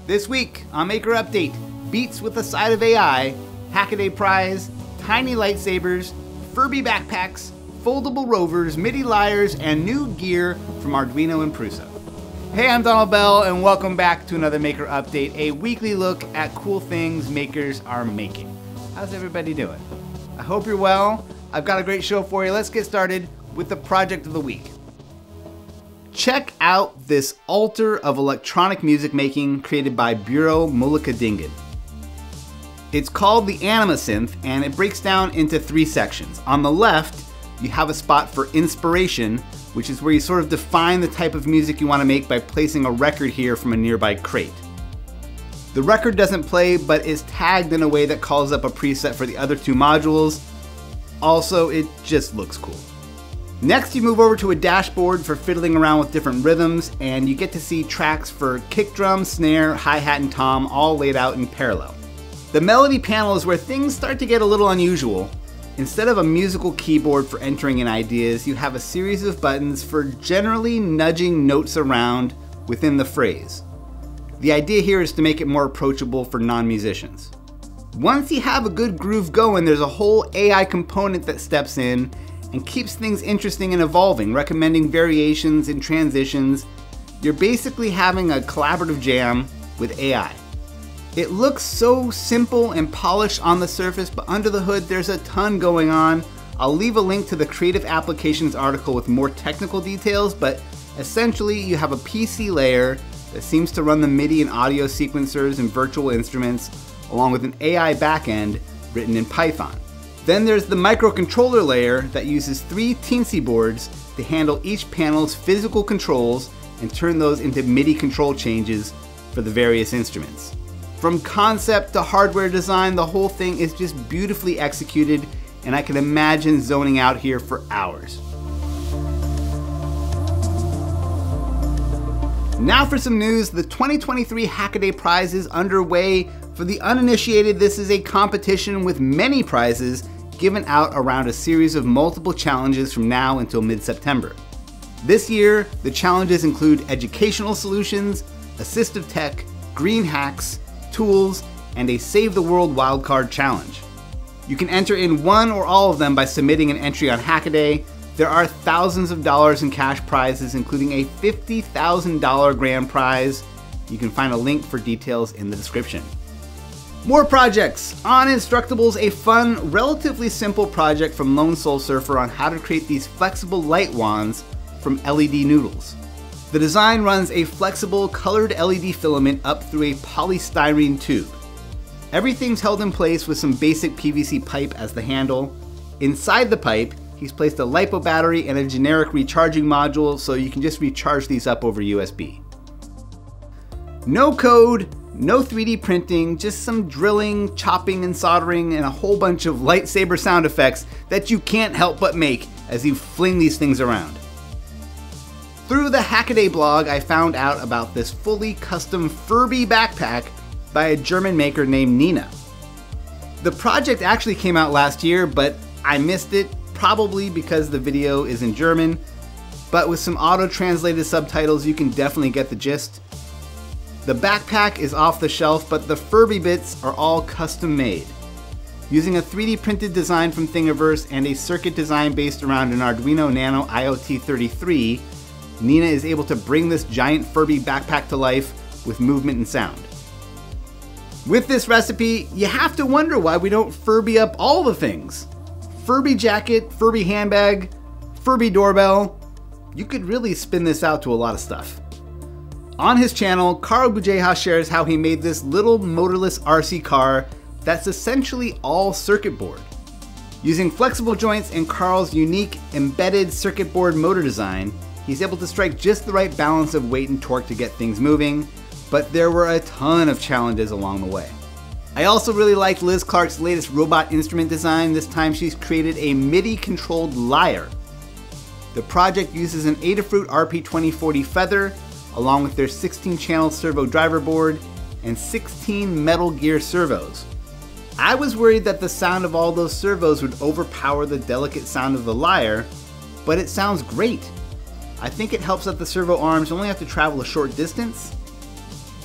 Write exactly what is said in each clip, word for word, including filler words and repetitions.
This week on Maker Update, beats with a side of A I, Hackaday Prize, tiny lightsabers, Furby backpacks, foldable rovers, MIDI Lyres, and new gear from Arduino and Prusa. Hey, I'm Donald Bell, and welcome back to another Maker Update, a weekly look at cool things makers are making. How's everybody doing? I hope you're well. I've got a great show for you. Let's get started with the project of the week. Check out this altar of electronic music making created by Bureau Moeilijke Dingen. It's called the Animas Synth, and it breaks down into three sections. On the left, you have a spot for inspiration, which is where you sort of define the type of music you want to make by placing a record here from a nearby crate. The record doesn't play, but is tagged in a way that calls up a preset for the other two modules. Also, it just looks cool. Next, you move over to a dashboard for fiddling around with different rhythms, and you get to see tracks for kick drum, snare, hi-hat, and tom all laid out in parallel. The melody panel is where things start to get a little unusual. Instead of a musical keyboard for entering in ideas, you have a series of buttons for generally nudging notes around within the phrase. The idea here is to make it more approachable for non-musicians. Once you have a good groove going, there's a whole A I component that steps in and keeps things interesting and evolving, recommending variations and transitions. You're basically having a collaborative jam with A I. It looks so simple and polished on the surface, but under the hood there's a ton going on. I'll leave a link to the Creative Applications article with more technical details, but essentially you have a P C layer that seems to run the MIDI and audio sequencers and virtual instruments, along with an A I backend written in Python. Then there's the microcontroller layer that uses three teensy boards to handle each panel's physical controls and turn those into MIDI control changes for the various instruments. From concept to hardware design, the whole thing is just beautifully executed, and I can imagine zoning out here for hours. Now for some news. The twenty twenty-three Hackaday Prize is underway. For the uninitiated, this is a competition with many prizes given out around a series of multiple challenges from now until mid-September. This year, the challenges include educational solutions, assistive tech, green hacks, tools, and a Save the World wildcard challenge. You can enter in one or all of them by submitting an entry on Hackaday. There are thousands of dollars in cash prizes, including a fifty thousand dollar grand prize. You can find a link for details in the description. More projects! On Instructables, a fun, relatively simple project from lonesoulsurfer on how to create these flexible light wands from L E D noodles. The design runs a flexible, colored L E D filament up through a polystyrene tube. Everything's held in place with some basic P V C pipe as the handle. Inside the pipe, he's placed a LiPo battery and a generic recharging module, so you can just recharge these up over U S B. No code, no three D printing, just some drilling, chopping, and soldering, and a whole bunch of lightsaber sound effects that you can't help but make as you fling these things around. Through the Hackaday blog, I found out about this fully custom Furby backpack by a German maker named Nina. The project actually came out last year, but I missed it, probably because the video is in German, but with some auto-translated subtitles, you can definitely get the gist. The backpack is off the shelf, but the Furby bits are all custom made. Using a three D printed design from Thingiverse and a circuit design based around an Arduino Nano I O T thirty-three, Nina is able to bring this giant Furby backpack to life with movement and sound. With this recipe, you have to wonder why we don't Furby up all the things. Furby jacket, Furby handbag, Furby doorbell. You could really spin this out to a lot of stuff. On his channel, Carl Bugeja shares how he made this little motorless R C car that's essentially all circuit board. Using flexible joints and Carl's unique embedded circuit board motor design, he's able to strike just the right balance of weight and torque to get things moving, but there were a ton of challenges along the way. I also really liked Liz Clark's latest robot instrument design. This time she's created a MIDI-controlled lyre. The project uses an Adafruit R P twenty forty feather, along with their sixteen channel servo driver board and sixteen Metal Gear servos. I was worried that the sound of all those servos would overpower the delicate sound of the lyre, but it sounds great. I think it helps that the servo arms only have to travel a short distance.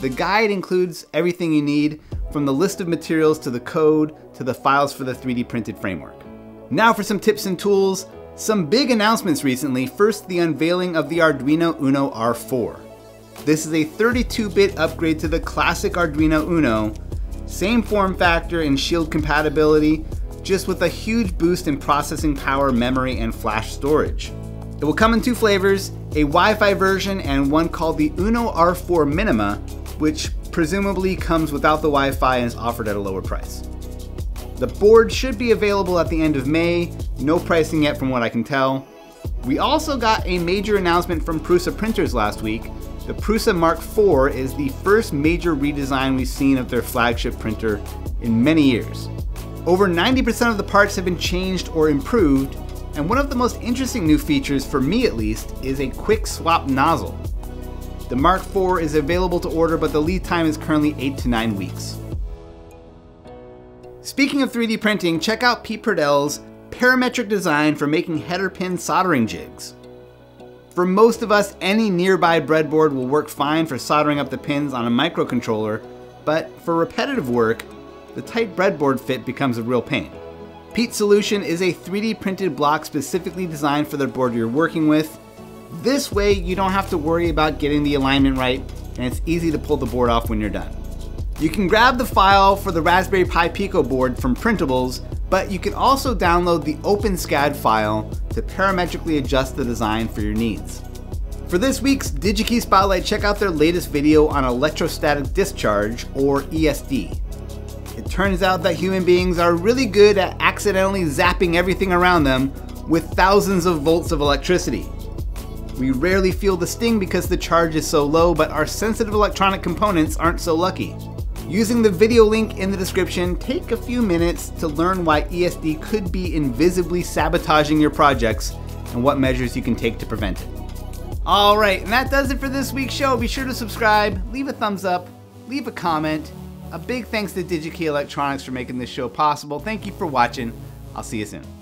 The guide includes everything you need, from the list of materials to the code to the files for the three D printed framework. Now for some tips and tools. Some big announcements recently. First, the unveiling of the Arduino Uno R four. This is a thirty-two bit upgrade to the classic Arduino Uno. Same form factor and shield compatibility, just with a huge boost in processing power, memory, and flash storage. It will come in two flavors, a Wi-Fi version and one called the Uno R four Minima, which presumably comes without the Wi-Fi and is offered at a lower price. The board should be available at the end of May, no pricing yet from what I can tell. We also got a major announcement from Prusa printers last week. The Prusa Mark four is the first major redesign we've seen of their flagship printer in many years. Over ninety percent of the parts have been changed or improved, and one of the most interesting new features, for me at least, is a quick swap nozzle. The Mark four is available to order, but the lead time is currently eight to nine weeks. Speaking of three D printing, check out Pete Prodoehl's parametric design for making header pin soldering jigs. For most of us, any nearby breadboard will work fine for soldering up the pins on a microcontroller, but for repetitive work, the tight breadboard fit becomes a real pain. Pete's solution is a three D printed block specifically designed for the board you're working with. This way, you don't have to worry about getting the alignment right, and it's easy to pull the board off when you're done. You can grab the file for the Raspberry Pi Pico board from Printables, but you can also download the OpenSCAD file to parametrically adjust the design for your needs. For this week's Digikey Spotlight, check out their latest video on electrostatic discharge, or E S D. It turns out that human beings are really good at accidentally zapping everything around them with thousands of volts of electricity. We rarely feel the sting because the charge is so low, but our sensitive electronic components aren't so lucky. Using the video link in the description, take a few minutes to learn why E S D could be invisibly sabotaging your projects and what measures you can take to prevent it. Alright, and that does it for this week's show. Be sure to subscribe, leave a thumbs up, leave a comment. A big thanks to Digi-Key Electronics for making this show possible. Thank you for watching. I'll see you soon.